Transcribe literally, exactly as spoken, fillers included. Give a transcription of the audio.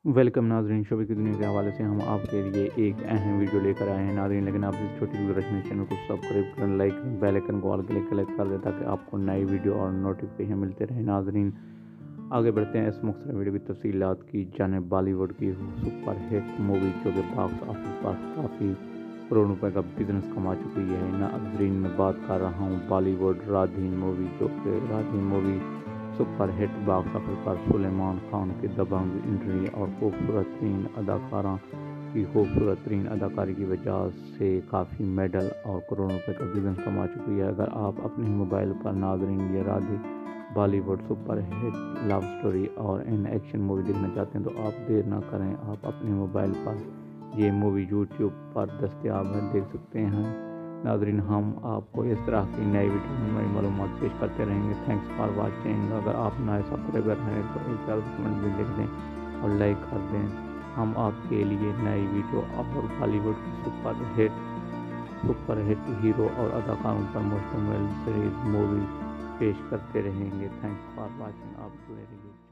Welcome ناظرین، شعبے کی دنیا کے حوالے سے ہم آپ کے لیے ایک اہم ویڈیو لے کر آئے ہیں ناظرین، لیکن آپ اس چھوٹی سی گزارش میں چینل کو سبسکرائب کریں، لائک کریں، بیل آئیکن کو آل کلک کلک کر دیں تاکہ آپ کو نئی ویڈیو اور نوٹیفیکیشن ملتے رہیں۔ ناظرین آگے بڑھتے ہیں اس مختصر ویڈیو کی تفصیلات کی جانب۔ بالی ووڈ کی سپر ہٹ مووی جو کہ باکس آفس پر کافی کروڑ روپے کا بزنس کما چکی ہے، ناظرین میں بات کر رہا ہوں بالی ووڈ رادھین مووی، جو کہ Radhe movie super hit box office پر سلیمان خان کی دبنگ انٹری اور خوبصورت ترین اداکارہ کی خوبصورت ترین اداکاری کی وجہ سے کافی میڈل اور کروڑوں روپے کا بزنس کما چکی ہے۔ اگر آپ اپنے موبائل پر ناظرین یہ Radhe Bollywood super hit love story اور ان ایکشن مووی دیکھنا چاہتے ہیں تو آپ دیر نہ کریں، آپ اپنے موبائل پر یہ مووی یوٹیوب پر دستیاب ہے، دیکھ سکتے ہیں۔ ناظرین ہم آپ کو اس طرح کی نئی ویڈیو میں نئی معلومات پیش کرتے رہیں گے۔ Thanks for watching. اگر آپ نئے سبسکرائبر ہیں تو ایک پیارا کمنٹ بھی لکھ دیں اور لائک کر دیں۔ ہم آپ کے لیے نئی ویڈیو اور بالی ووڈ کی super hit super hit hero اور اداکاروں پر مشتمل سیریز مووی پیش کرتے رہیں گے۔ Thanks for watching. آپ جڑے رہیے۔